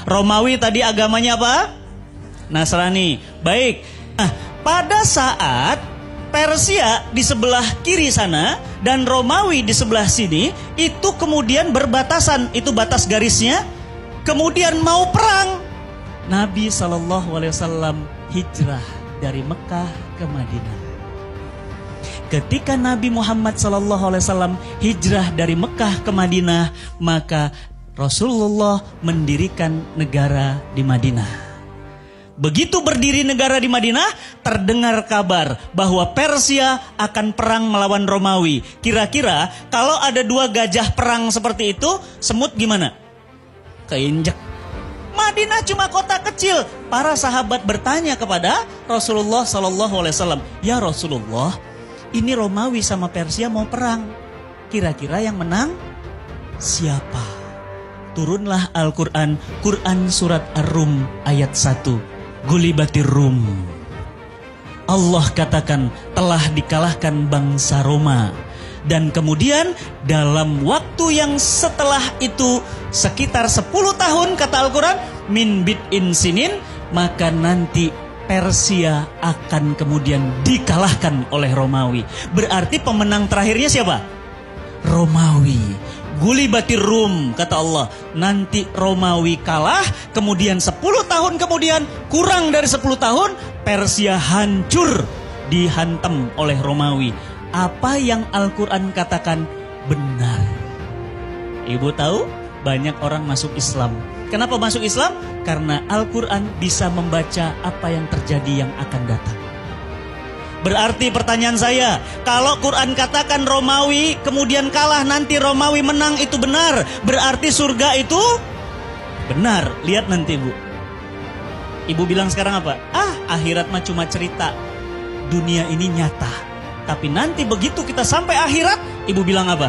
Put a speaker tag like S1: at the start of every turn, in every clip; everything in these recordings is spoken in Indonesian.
S1: Romawi tadi agamanya apa? Nasrani. Baik. Nah, pada saat Persia di sebelah kiri sana dan Romawi di sebelah sini, itu kemudian berbatasan, itu batas garisnya. Kemudian mau perang, Nabi SAW hijrah dari Mekah ke Madinah. Ketika Nabi Muhammad SAW hijrah dari Mekah ke Madinah, maka Rasulullah mendirikan negara di Madinah. Begitu berdiri negara di Madinah, terdengar kabar bahwa Persia akan perang melawan Romawi. Kira-kira kalau ada dua gajah perang seperti itu, semut gimana? Keinjek. Madinah cuma kota kecil. Para sahabat bertanya kepada Rasulullah SAW, "Ya Rasulullah, ini Romawi sama Persia mau perang. Kira-kira yang menang siapa?" Turunlah Al-Quran, Quran surat Ar-Rum ayat 1. Gulibatir Rum. Allah katakan telah dikalahkan bangsa Roma. Dan kemudian dalam waktu yang setelah itu sekitar 10 tahun kata Al-Quran, min bid'in sinin, maka nanti Persia akan kemudian dikalahkan oleh Romawi. Berarti pemenang terakhirnya siapa? Romawi. Gulibatir Rum, kata Allah. Nanti Romawi kalah, kemudian 10 tahun kemudian, kurang dari 10 tahun, Persia hancur, dihantam oleh Romawi. Apa yang Al-Quran katakan benar. Ibu tahu banyak orang masuk Islam. Kenapa masuk Islam? Karena Al-Quran bisa membaca apa yang terjadi yang akan datang. Berarti pertanyaan saya, kalau Quran katakan Romawi kemudian kalah, nanti Romawi menang, itu benar. Berarti surga itu benar. Lihat nanti Bu. Ibu bilang sekarang apa? Akhirat mah cuma cerita. Dunia ini nyata. Tapi nanti begitu kita sampai akhirat, ibu bilang apa?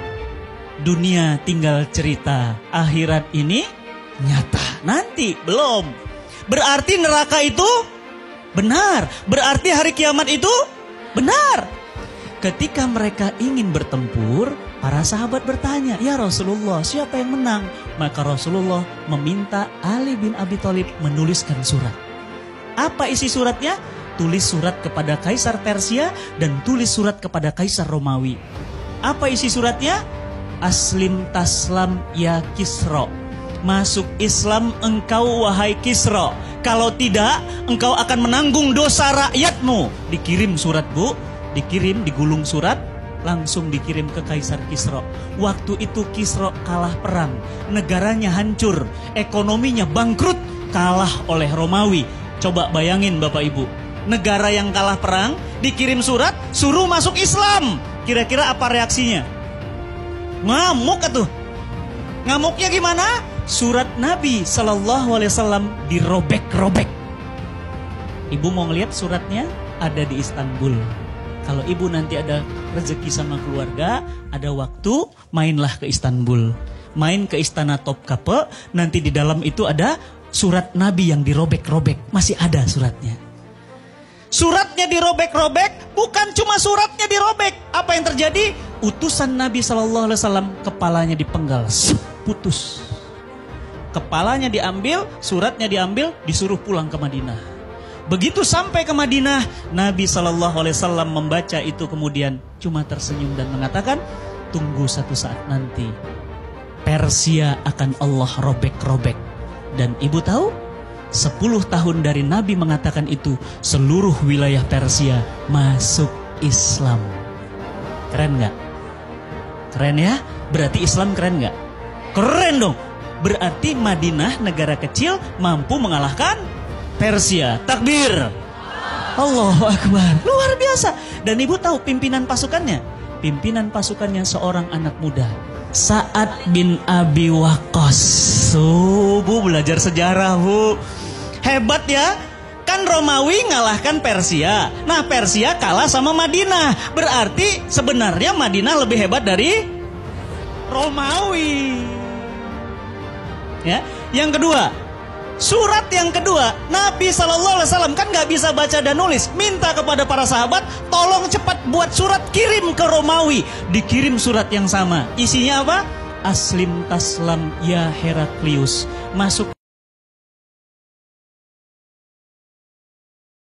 S1: Dunia tinggal cerita, akhirat ini nyata. Nanti belum. Berarti neraka itu benar. Berarti hari kiamat itu benar. Ketika mereka ingin bertempur, para sahabat bertanya, "Ya Rasulullah, siapa yang menang?" Maka Rasulullah meminta Ali bin Abi Thalib menuliskan surat. Apa isi suratnya? Tulis surat kepada Kaisar Persia dan tulis surat kepada Kaisar Romawi. Apa isi suratnya? Aslim taslam ya Kisra. Masuk Islam engkau wahai Kisra. Kalau tidak, engkau akan menanggung dosa rakyatmu. Dikirim surat Bu, dikirim, digulung surat, langsung dikirim ke Kaisar Kisra. Waktu itu Kisra kalah perang, negaranya hancur, ekonominya bangkrut, kalah oleh Romawi. Coba bayangin Bapak Ibu. Negara yang kalah perang, dikirim surat, suruh masuk Islam. Kira-kira apa reaksinya? Ngamuk atuh. Ngamuknya gimana? Surat Nabi SAW dirobek-robek. Ibu mau ngelihat suratnya? Ada di Istanbul. Kalau ibu nanti ada rezeki sama keluarga, ada waktu, mainlah ke Istanbul. Main ke Istana Topkapi, nanti di dalam itu ada surat Nabi yang dirobek-robek. Masih ada suratnya. Suratnya dirobek-robek, bukan cuma suratnya dirobek. Apa yang terjadi? Utusan Nabi SAW kepalanya dipenggal, putus. Kepalanya diambil, suratnya diambil, disuruh pulang ke Madinah. Begitu sampai ke Madinah, Nabi SAW membaca itu kemudian cuma tersenyum dan mengatakan, tunggu satu saat nanti, Persia akan Allah robek-robek. Dan ibu tahu? 10 tahun dari Nabi mengatakan itu, seluruh wilayah Persia masuk Islam. Keren gak? Keren ya? Berarti Islam keren gak? Keren dong. Berarti Madinah negara kecil mampu mengalahkan Persia. Takbir. Allahu Akbar. Luar biasa. Dan ibu tahu pimpinan pasukannya? Pimpinan pasukannya seorang anak muda, Sa'ad bin Abi Waqqas. Bu belajar sejarah Bu. Hebat ya. Kan Romawi ngalahkan Persia. Nah Persia kalah sama Madinah. Berarti sebenarnya Madinah lebih hebat dari Romawi. Ya. Yang kedua, surat yang kedua, Nabi SAW kan gak bisa baca dan nulis. Minta kepada para sahabat, tolong cepat buat surat, kirim ke Romawi. Dikirim surat yang sama. Isinya apa? Aslim taslam ya Heraklius. Masuk